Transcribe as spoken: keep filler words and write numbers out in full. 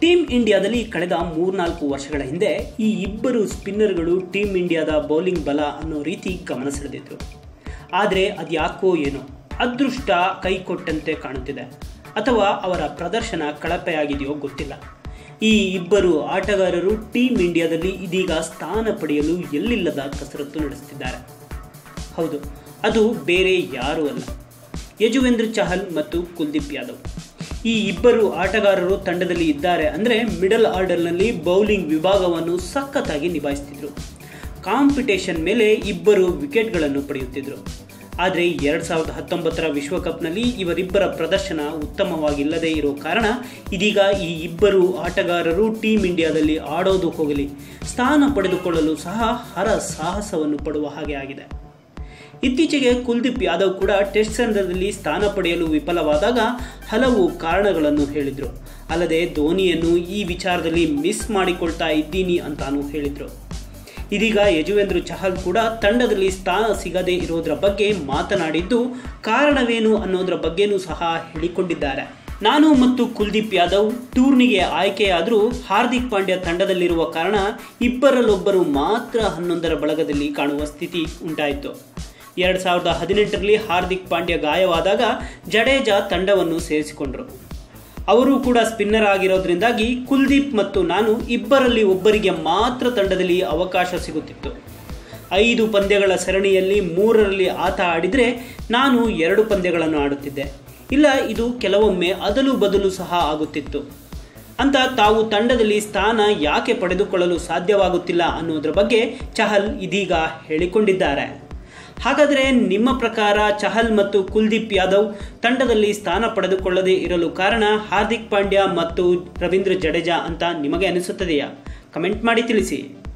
Team ಇಂಡಿಯಾದಲ್ಲಿ ಕಳೆದ ಮೂರ್ನಾಲ್ಕು ವರ್ಷಗಳ ಹಿಂದೆ ಈ ಇಬ್ಬರು ಸ್ಪಿನ್ನರ್ಗಳು ಟೀಮ್ ಇಂಡಿಯಾದ ಬೌಲಿಂಗ್ ಬಲ ಅನ್ನೋ ರೀತಿ ಗಮನ ಸೆಳೆದಿದ್ರು. ಆದರೆ ಅದ್ಯಾಕೋ ಏನೋ ಅದೃಷ್ಟ ಕೈ ಕೊಟ್ಟಂತೆ ಕಾಣುತ್ತಿದೆ, ಅಥವಾ ಅವರ ಪ್ರದರ್ಶನ ಕಳಪೆಯಾಗಿದೆಯೋ ಗೊತ್ತಿಲ್ಲ. ಈ ಇಬ್ಬರು ಆಟಗಾರರು ಟೀಮ್ ಇಂಡಿಯಾದಲ್ಲಿ ಇದೀಗ ಸ್ಥಾನ ಪಡೆಯಲು ಎಲ್ಲಿಲ್ಲದ ಕಸರತ್ತು ನಡೆಸುತ್ತಿದ್ದಾರೆ. ಹೌದು, ಅದು ಬೇರೆ ಯಾರೂ ಅಲ್ಲ, ಯಜುವೇಂದ್ರ ಚಹಲ್ ಮತ್ತು ಕುಲ್ದೀಪ್ ಯಾದವ್. ಈ ಇಬ್ಬರು ಆಟಗಾರರು ತಂಡದಲ್ಲಿ ಇದ್ದಾರೆ ಅಂದರೆ ಮಿಡಲ್ ಆರ್ಡರ್ನಲ್ಲಿ ಬೌಲಿಂಗ್ ವಿಭಾಗವನ್ನು ಸಖತ್ತಾಗಿ ನಿಭಾಯಿಸ್ತಿದ್ರು. ಕಾಂಪಿಟೇಷನ್ ಮೇಲೆ ಇಬ್ಬರು ವಿಕೆಟ್ಗಳನ್ನು ಪಡೆಯುತ್ತಿದ್ದರು. ಆದರೆ ಎರಡು ಸಾವಿರದ ಹತ್ತೊಂಬತ್ತರ ವಿಶ್ವಕಪ್ನಲ್ಲಿ ಇವರಿಬ್ಬರ ಪ್ರದರ್ಶನ ಉತ್ತಮವಾಗಿಲ್ಲದೇ ಇರೋ ಕಾರಣ ಇದೀಗ ಈ ಇಬ್ಬರು ಆಟಗಾರರು ಟೀಮ್ ಇಂಡಿಯಾದಲ್ಲಿ ಆಡೋದು ಹೋಗಲಿ, ಸ್ಥಾನ ಪಡೆದುಕೊಳ್ಳಲು ಸಹ ಹರ ಸಾಹಸವನ್ನು ಪಡುವ ಹಾಗೆ ಆಗಿದೆ. ಇತ್ತೀಚೆಗೆ ಕುಲ್ದೀಪ್ ಯಾದವ್ ಕೂಡ ಟೆಸ್ಟ್ ತಂಡದಲ್ಲಿ ಸ್ಥಾನ ಪಡೆಯಲು ವಿಫಲವಾದಾಗ ಹಲವು ಕಾರಣಗಳನ್ನು ಹೇಳಿದರು. ಅಲ್ಲದೆ ಧೋನಿಯನ್ನು ಈ ವಿಚಾರದಲ್ಲಿ ಮಿಸ್ ಮಾಡಿಕೊಳ್ತಾ ಇದ್ದೀನಿ ಅಂತಾನೂ ಹೇಳಿದರು. ಇದೀಗ ಯಜುವೇಂದ್ರ ಚಹಲ್ ಕೂಡ ತಂಡದಲ್ಲಿ ಸ್ಥಾನ ಸಿಗದೇ ಇರೋದ್ರ ಬಗ್ಗೆ ಮಾತನಾಡಿದ್ದು, ಕಾರಣವೇನು ಅನ್ನೋದರ ಬಗ್ಗೆನೂ ಸಹ ಹೇಳಿಕೊಂಡಿದ್ದಾರೆ. ನಾನು ಮತ್ತು ಕುಲ್ದೀಪ್ ಯಾದವ್ ಟೂರ್ನಿಗೆ ಆಯ್ಕೆಯಾದರೂ ಹಾರ್ದಿಕ್ ಪಾಂಡ್ಯ ತಂಡದಲ್ಲಿರುವ ಕಾರಣ ಇಬ್ಬರಲ್ಲೊಬ್ಬರು ಮಾತ್ರ ಹನ್ನೊಂದರ ಬಳಗದಲ್ಲಿ ಕಾಣುವ ಸ್ಥಿತಿ ಉಂಟಾಯಿತು. ಎರಡು ಸಾವಿರದ ಹದಿನೆಂಟರಲ್ಲಿ ಹಾರ್ದಿಕ್ ಪಾಂಡ್ಯ ಗಾಯವಾದಾಗ ಜಡೇಜಾ ತಂಡವನ್ನು ಸೇರಿಸಿಕೊಂಡರು. ಅವರು ಕೂಡ ಸ್ಪಿನ್ನರ್ ಆಗಿರೋದ್ರಿಂದಾಗಿ ಕುಲ್ದೀಪ್ ಮತ್ತು ನಾನು ಇಬ್ಬರಲ್ಲಿ ಒಬ್ಬರಿಗೆ ಮಾತ್ರ ತಂಡದಲ್ಲಿ ಅವಕಾಶ ಸಿಗುತ್ತಿತ್ತು. ಐದು ಪಂದ್ಯಗಳ ಸರಣಿಯಲ್ಲಿ ಮೂರರಲ್ಲಿ ಆತ ಆಡಿದರೆ ನಾನು ಎರಡು ಪಂದ್ಯಗಳನ್ನು ಆಡುತ್ತಿದ್ದೆ. ಇಲ್ಲ, ಇದು ಕೆಲವೊಮ್ಮೆ ಅದಲು ಬದಲು ಸಹ ಆಗುತ್ತಿತ್ತು ಅಂತ ತಾವು ತಂಡದಲ್ಲಿ ಸ್ಥಾನ ಯಾಕೆ ಪಡೆದುಕೊಳ್ಳಲು ಸಾಧ್ಯವಾಗುತ್ತಿಲ್ಲ ಅನ್ನೋದ್ರ ಬಗ್ಗೆ ಚಹಲ್ ಇದೀಗ ಹೇಳಿಕೊಂಡಿದ್ದಾರೆ. ಹಾಗಾದರೆ ನಿಮ್ಮ ಪ್ರಕಾರ ಚಹಲ್ ಮತ್ತು ಕುಲ್ದೀಪ್ ಯಾದವ್ ತಂಡದಲ್ಲಿ ಸ್ಥಾನ ಪಡೆದುಕೊಳ್ಳದೇ ಇರಲು ಕಾರಣ ಹಾರ್ದಿಕ್ ಪಾಂಡ್ಯ ಮತ್ತು ರವೀಂದ್ರ ಜಡೇಜಾ ಅಂತ ನಿಮಗೆ ಅನಿಸುತ್ತದೆಯಾ? ಕಮೆಂಟ್ ಮಾಡಿ ತಿಳಿಸಿ.